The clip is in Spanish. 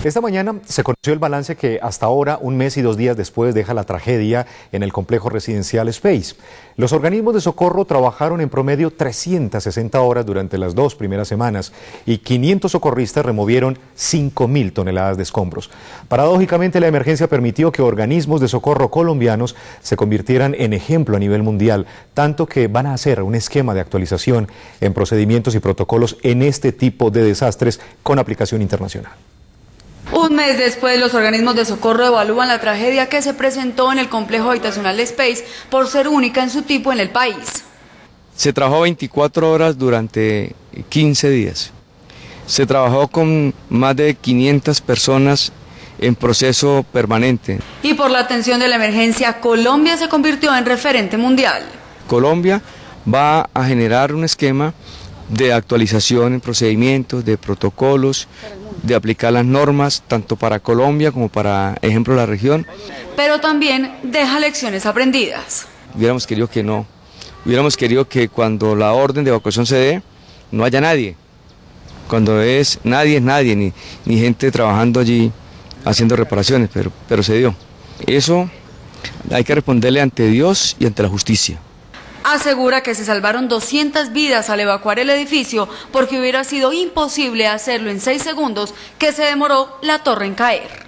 Esta mañana se conoció el balance que hasta ahora, un mes y 2 días después, deja la tragedia en el complejo residencial Space. Los organismos de socorro trabajaron en promedio 360 horas durante las 2 primeras semanas y 500 socorristas removieron 5.000 toneladas de escombros. Paradójicamente, la emergencia permitió que organismos de socorro colombianos se convirtieran en ejemplo a nivel mundial, tanto que van a hacer un esquema de actualización en procedimientos y protocolos en este tipo de desastres con aplicación internacional. Un mes después, los organismos de socorro evalúan la tragedia que se presentó en el complejo habitacional Space por ser única en su tipo en el país. Se trabajó 24 horas durante 15 días. Se trabajó con más de 500 personas en proceso permanente. Y por la atención de la emergencia, Colombia se convirtió en referente mundial. Colombia va a generar un esquema de actualización en procedimientos, de protocolos, de aplicar las normas tanto para Colombia como para, ejemplo, la región. Pero también deja lecciones aprendidas. Hubiéramos querido que no, hubiéramos querido que cuando la orden de evacuación se dé, no haya nadie. Cuando es nadie, ni gente trabajando allí haciendo reparaciones, pero se dio. Eso hay que responderle ante Dios y ante la justicia. Asegura que se salvaron 200 vidas al evacuar el edificio porque hubiera sido imposible hacerlo en 6 segundos que se demoró la torre en caer.